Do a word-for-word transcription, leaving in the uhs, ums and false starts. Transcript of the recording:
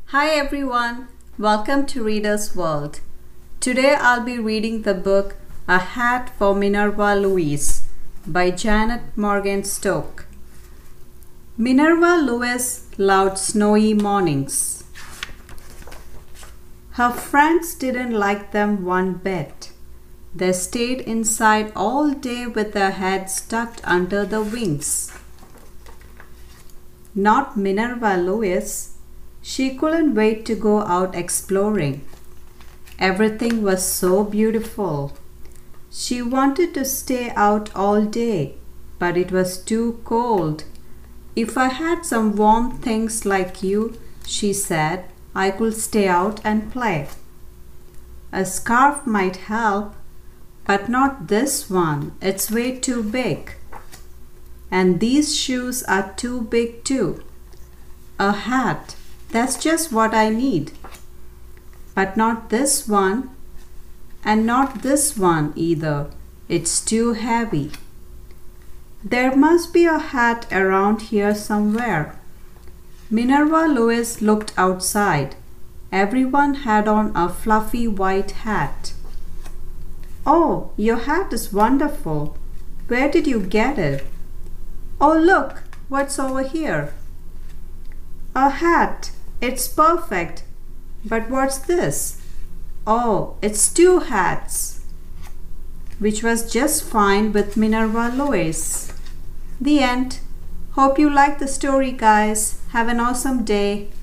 Hi everyone, welcome to Reader's World. Today I'll be reading the book A Hat for Minerva Lewis by Janet Morgan Stokes. Minerva Lewis loved snowy mornings. Her friends didn't like them one bit. They stayed inside all day with their heads tucked under the wings. Not Minerva Lewis. She couldn't wait to go out exploring. Everything was so beautiful. She wanted to stay out all day, but it was too cold. If I had some warm things like you, she said, I could stay out and play. A scarf might help, but not this one. It's way too big. And these shoes are too big too. A hat. That's just what I need. But not this one, and not this one either. It's too heavy. There must be a hat around here somewhere. Minerva Lewis looked outside. Everyone had on a fluffy white hat. Oh, your hat is wonderful. Where did you get it? Oh, look, what's over here? A hat. It's perfect. But what's this? Oh, it's two hats. Which was just fine with Minerva Lewis. The end. Hope you liked the story, guys. Have an awesome day.